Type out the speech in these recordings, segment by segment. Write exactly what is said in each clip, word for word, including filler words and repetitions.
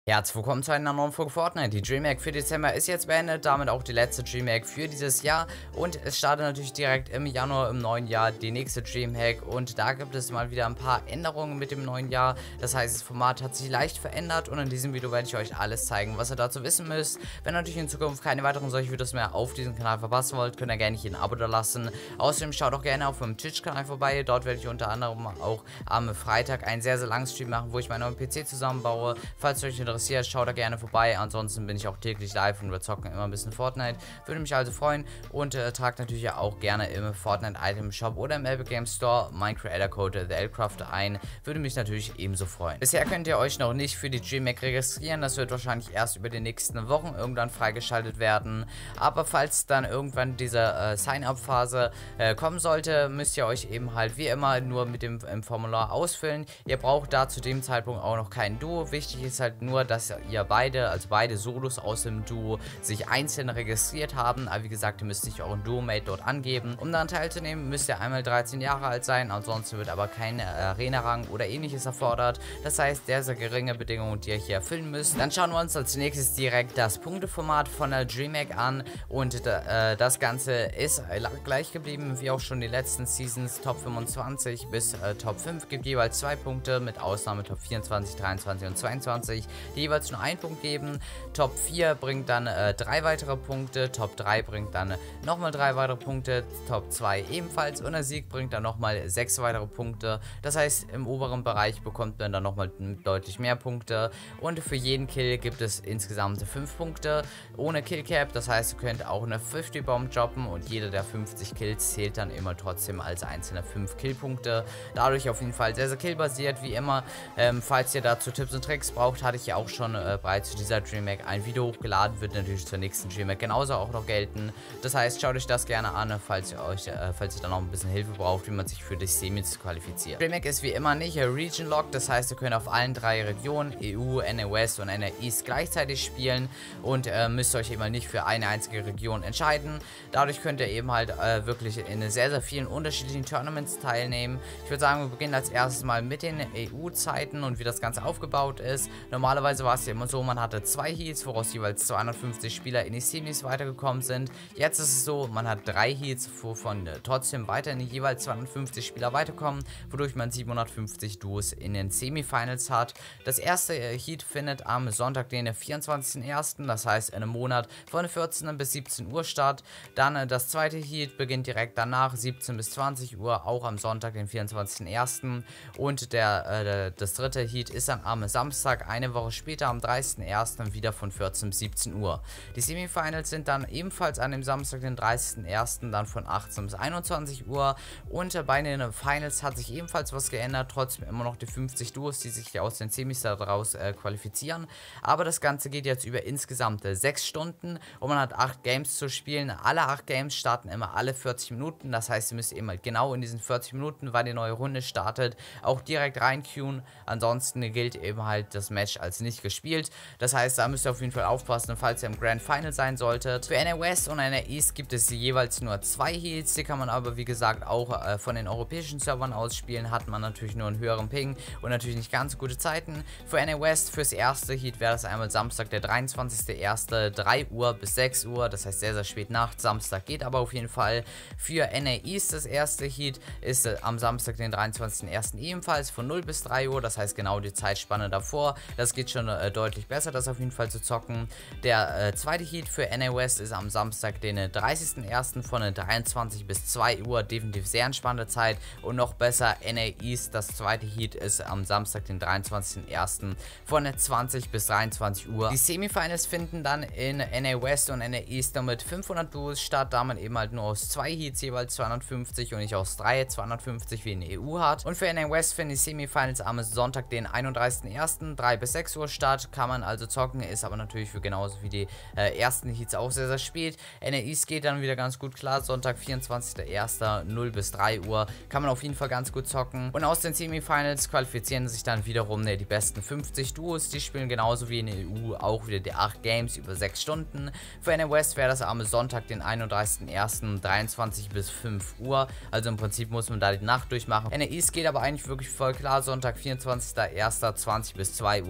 Herzlich willkommen zu einer neuen Folge Fortnite. Die DreamHack für Dezember ist jetzt beendet, damit auch die letzte DreamHack für dieses Jahr. Und es startet natürlich direkt im Januar, im neuen Jahr, die nächste DreamHack. Und da gibt es mal wieder ein paar Änderungen mit dem neuen Jahr. Das heißt, das Format hat sich leicht verändert und in diesem Video werde ich euch alles zeigen, was ihr dazu wissen müsst. Wenn ihr natürlich in Zukunft keine weiteren solche Videos mehr auf diesem Kanal verpassen wollt, könnt ihr gerne hier ein Abo da lassen. Außerdem schaut auch gerne auf meinem Twitch-Kanal vorbei. Dort werde ich unter anderem auch am Freitag einen sehr, sehr langen Stream machen, wo ich meinen neuen P C zusammenbaue. Falls euch interessiert, schaut da gerne vorbei. Ansonsten bin ich auch täglich live und wir zocken immer ein bisschen Fortnite. Würde mich also freuen und äh, tragt natürlich auch gerne im Fortnite Item Shop oder im Epic Games Store mein Creator Code TheElcraft ein. Würde mich natürlich ebenso freuen. Bisher könnt ihr euch noch nicht für die DreamHack registrieren. Das wird wahrscheinlich erst über die nächsten Wochen irgendwann freigeschaltet werden. Aber falls dann irgendwann diese äh, Sign-up-Phase äh, kommen sollte, müsst ihr euch eben halt wie immer nur mit dem im Formular ausfüllen. Ihr braucht da zu dem Zeitpunkt auch noch kein Duo. Wichtig ist halt nur, dass ihr beide, also beide Solos aus dem Duo, sich einzeln registriert haben. Aber wie gesagt, ihr müsst nicht euren Duo-Mate dort angeben. Um daran teilzunehmen, müsst ihr einmal dreizehn Jahre alt sein. Ansonsten wird aber kein Arena-Rang oder ähnliches erfordert. Das heißt, sehr, sehr geringe Bedingungen, die ihr hier erfüllen müsst. Dann schauen wir uns als nächstes direkt das Punkteformat von der DreamHack an. Und äh, das Ganze ist gleich geblieben, wie auch schon die letzten Seasons. Top fünfundzwanzig bis äh, Top fünf gibt jeweils zwei Punkte, mit Ausnahme Top vierundzwanzig, dreiundzwanzig und zweiundzwanzig, die jeweils nur einen Punkt geben. Top vier bringt dann äh, drei weitere Punkte, Top drei bringt dann äh, nochmal drei weitere Punkte, Top zwei ebenfalls und der Sieg bringt dann nochmal sechs weitere Punkte. Das heißt, im oberen Bereich bekommt man dann nochmal deutlich mehr Punkte und für jeden Kill gibt es insgesamt fünf Punkte ohne Killcap. Das heißt, ihr könnt auch eine fünfzig Bomb droppen und jeder der fünfzig Kills zählt dann immer trotzdem als einzelne fünf Killpunkte. Dadurch auf jeden Fall sehr, sehr killbasiert, wie immer. Ähm, falls ihr dazu Tipps und Tricks braucht, hatte ich ja auch schon äh, bereits zu dieser DreamHack ein Video hochgeladen, wird natürlich zur nächsten DreamHack genauso auch noch gelten. Das heißt, schaut euch das gerne an, falls ihr euch, äh, falls ihr dann noch ein bisschen Hilfe braucht, wie man sich für die Semis qualifiziert. DreamHack ist wie immer nicht Region Lock, das heißt, ihr könnt auf allen drei Regionen, E U, N A West und N A East gleichzeitig spielen und äh, müsst euch eben nicht für eine einzige Region entscheiden. Dadurch könnt ihr eben halt äh, wirklich in sehr, sehr vielen unterschiedlichen Tournaments teilnehmen. Ich würde sagen, wir beginnen als erstes mal mit den E U-Zeiten und wie das Ganze aufgebaut ist. Normalerweise war es ja immer so, man hatte zwei Heats, woraus jeweils zweihundertfünfzig Spieler in die Semis weitergekommen sind. Jetzt ist es so, man hat drei Heats, wovon äh, trotzdem weiterhin jeweils zweihundertfünfzig Spieler weiterkommen, wodurch man siebenhundertfünfzig Duos in den Semifinals hat. Das erste äh, Heat findet am Sonntag, den vierundzwanzigsten ersten, das heißt in einem Monat von vierzehn bis siebzehn Uhr statt. Dann äh, das zweite Heat beginnt direkt danach, siebzehn bis zwanzig Uhr, auch am Sonntag, den vierundzwanzigsten ersten Und der, äh, der, das dritte Heat ist dann am Samstag, eine Woche später, am dreißigsten ersten wieder von vierzehn bis siebzehn Uhr. Die Semifinals sind dann ebenfalls an dem Samstag, den dreißigsten ersten dann von achtzehn bis einundzwanzig Uhr. Und äh, bei den Finals hat sich ebenfalls was geändert, trotzdem immer noch die fünfzig Duos, die sich aus den Semis daraus äh, qualifizieren. Aber das Ganze geht jetzt über insgesamt äh, sechs Stunden und man hat acht Games zu spielen. Alle acht Games starten immer alle vierzig Minuten, das heißt, ihr müsst eben halt genau in diesen vierzig Minuten, weil die neue Runde startet, auch direkt rein queuen. Ansonsten gilt eben halt das Match als nicht gespielt. Das heißt, da müsst ihr auf jeden Fall aufpassen, falls ihr im Grand Final sein solltet. Für N A West und N A East gibt es jeweils nur zwei Heats. Die kann man aber, wie gesagt, auch äh, von den europäischen Servern aus spielen. Hat man natürlich nur einen höheren Ping und natürlich nicht ganz so gute Zeiten. Für N A West, fürs erste Heat wäre das einmal Samstag, der dreiundzwanzigste erste drei Uhr bis sechs Uhr. Das heißt, sehr, sehr spät Nacht. Samstag geht aber auf jeden Fall. Für N A East, das erste Heat, ist äh, am Samstag, den dreiundzwanzigsten ersten ebenfalls von null bis drei Uhr. Das heißt, genau die Zeitspanne davor. Das geht schon äh, deutlich besser, das auf jeden Fall zu zocken. Der äh, zweite Heat für N A West ist am Samstag, den äh, dreißigsten ersten von äh, dreiundzwanzig bis zwei Uhr. Definitiv sehr entspannte Zeit. Und noch besser, N A East, das zweite Heat ist am Samstag, den dreiundzwanzigsten ersten von äh, zwanzig bis dreiundzwanzig Uhr. Die Semifinals finden dann in N A West und N A East nur mit fünfhundert Duos statt, da man eben halt nur aus zwei Heats jeweils zweihundertfünfzig und nicht aus drei zweihundertfünfzig wie in der E U hat. Und für N A West finden die Semifinals am Sonntag, den einunddreißigsten ersten drei bis sechs Uhr statt. Kann man also zocken, ist aber natürlich für genauso wie die äh, ersten Heats auch sehr, sehr spät. N A East geht dann wieder ganz gut klar. Sonntag, vierundzwanzigsten ersten null bis drei Uhr. Kann man auf jeden Fall ganz gut zocken. Und aus den Semifinals qualifizieren sich dann wiederum ne, die besten fünfzig Duos. Die spielen genauso wie in der E U auch wieder die acht Games über sechs Stunden. Für N A West wäre das am Sonntag, den einunddreißigsten ersten dreiundzwanzig bis fünf Uhr. Also im Prinzip muss man da die Nacht durchmachen. N A East geht aber eigentlich wirklich voll klar. Sonntag, vierundzwanzigsten ersten zwanzig bis zwei Uhr. Das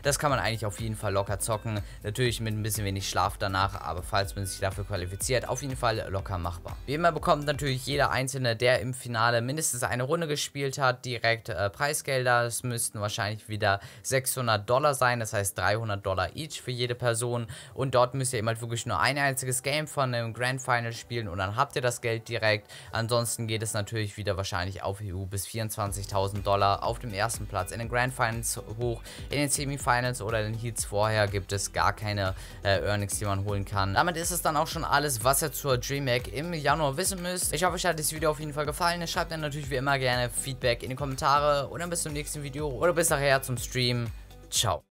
Das kann man eigentlich auf jeden Fall locker zocken. Natürlich mit ein bisschen wenig Schlaf danach, aber falls man sich dafür qualifiziert, auf jeden Fall locker machbar. Wie immer bekommt natürlich jeder Einzelne, der im Finale mindestens eine Runde gespielt hat, direkt äh, Preisgelder. Es müssten wahrscheinlich wieder sechshundert Dollar sein, das heißt dreihundert Dollar each für jede Person. Und dort müsst ihr eben halt wirklich nur ein einziges Game von einem Grand Final spielen und dann habt ihr das Geld direkt. Ansonsten geht es natürlich wieder wahrscheinlich auf E U bis vierundzwanzigtausend Dollar auf dem ersten Platz in den Grand Finals hoch. In den Semifinals oder den Heats vorher gibt es gar keine äh, Earnings, die man holen kann. Damit ist es dann auch schon alles, was ihr zur DreamHack im Januar wissen müsst. Ich hoffe, euch hat das Video auf jeden Fall gefallen. Schreibt dann natürlich wie immer gerne Feedback in die Kommentare und dann bis zum nächsten Video oder bis nachher zum Stream. Ciao.